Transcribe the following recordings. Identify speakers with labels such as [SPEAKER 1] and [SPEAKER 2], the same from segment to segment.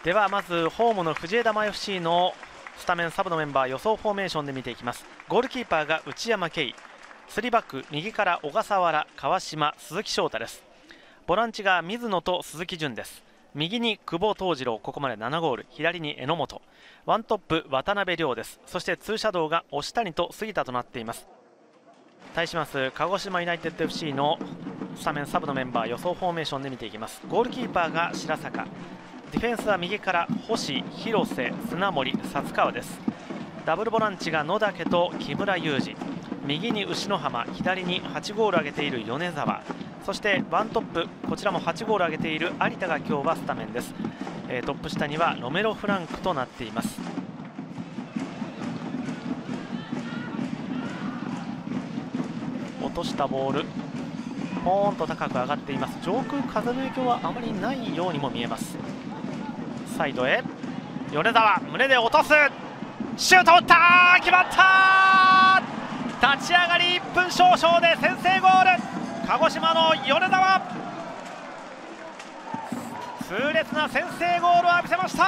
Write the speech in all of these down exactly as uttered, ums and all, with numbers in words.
[SPEAKER 1] ではまずホームの藤枝マ エフシー のスタメンサブのメンバー予想フォーメーションで見ていきます。ゴールキーパーが内山圭、スリーバック右から小笠原、川島、鈴木翔太です。ボランチが水野と鈴木純です。右に久保藤次郎、ここまでななゴール、左に榎本、ワントップ渡辺亮です。そしてツーシャドウが押谷と杉田となっています。対します鹿児島ユナイテッド エフシー のスタメンサブのメンバー予想フォーメーションで見ていきます。ゴールキーパーが白坂、ディフェンスは右から星、広瀬、砂森、薩川です。ダブルボランチが野竹と木村裕二、右に牛野浜、左にはちゴール挙げている米沢、そしてワントップ、こちらもはちゴール挙げている有田が今日はスタメンです。えー、トップ下にはロメロ・フランクとなっています。落としたボールポーンと高く上がっています。上空風の影響はあまりないようにも見えます。サイドへ米沢、胸で落とす、シュート打った、決まった。立ち上がりいっぷん少々で先制ゴール、鹿児島の米沢、痛烈な先制ゴールを浴びせました。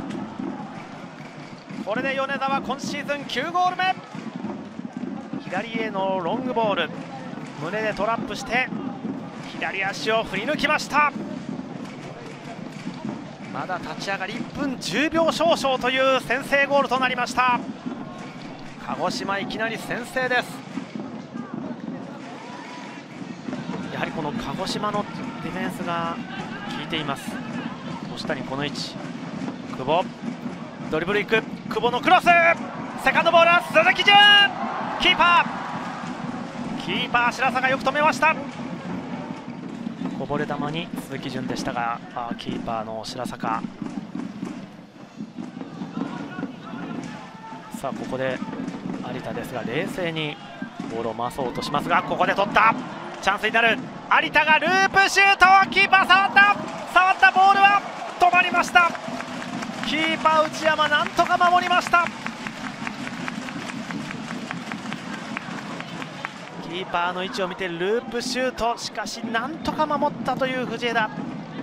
[SPEAKER 1] これで米沢今シーズンきゅうゴール目。左へのロングボール、胸でトラップして左足を振り抜きました。まだ立ち上がりいっぷんじゅうびょう少々という先制ゴールとなりました。鹿児島いきなり先制です。やはりこの鹿児島のディフェンスが効いています。下にこの位置、久保ドリブルいく、久保のクロス、セカンドボールは鈴木純、キーパーキーパー白坂がよく止めました。こぼれ球に鈴木純でしたが、あキーパーの白坂、さあここで有田ですが冷静にボールを回そうとしますが、ここで取った、チャンスになる、有田がループシュート、キーパー触った触ったボールは止まりました。キーパー内山なんとか守りました。キーパーの位置を見てループシュート、しかしなんとか守ったという藤枝。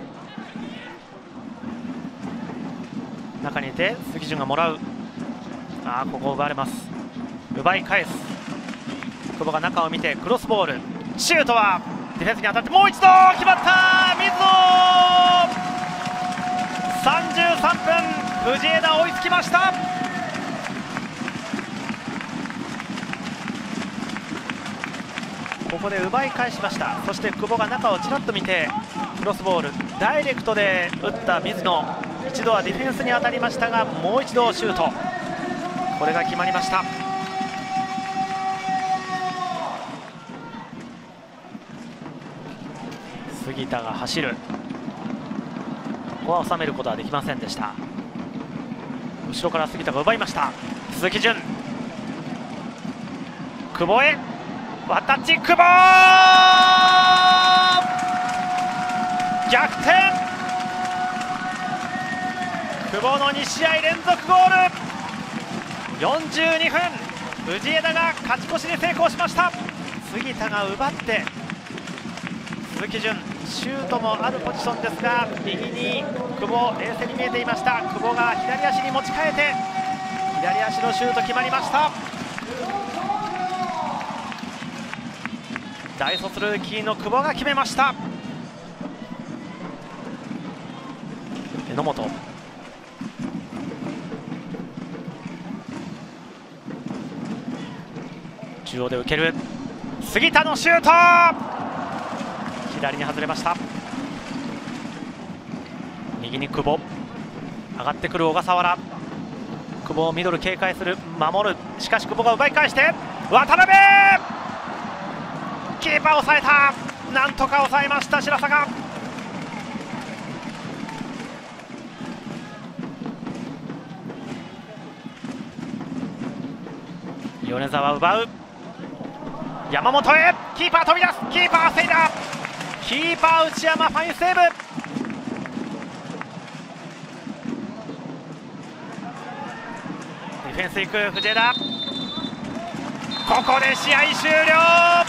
[SPEAKER 1] 中にいて鈴木純がもらう、あここを奪われます。奪い返す、久保が中を見てクロスボール、シュートはディフェンスに当たってもう一度決まった、水野、さんじゅうさんぷん藤枝追いつきました。ここで奪い返しました。そして久保が中をちらっと見てクロスボール、ダイレクトで打った水野、一度はディフェンスに当たりましたがもう一度シュート、これが決まりました。杉田が走る、ここは収めることはできませんでした。後ろから杉田が奪いました。鈴木純、久保へワンタッチ、久保逆転、久保のに試合連続ゴール、よんじゅうにふん藤枝が勝ち越しに成功しました。杉田が奪って鈴木純、シュートもあるポジションですが右に久保、冷静に見えていました。久保が左足に持ち替えて左足のシュート決まりました。大卒ルーキーの久保が決めました。榎本、中央で受ける、杉田のシュート、左に外れました。右に久保、上がってくる小笠原、久保をミドル警戒する、守る、しかし久保が奪い返して渡辺、キーパー抑えた、なんとか抑えました白坂。米沢奪う、山本へ、キーパー飛び出す、キーパー防いだ、キーパー内山ファインセーブ。ディフェンス行く藤枝、ここで試合終了。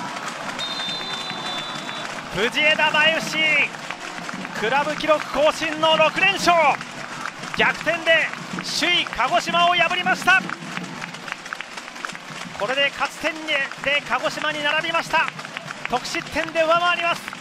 [SPEAKER 1] 藤枝マ エフシー クラブ記録更新のろくれんしょう、 逆転で首位鹿児島を破りました。これで勝ち点で鹿児島に並びました。得失点で上回ります。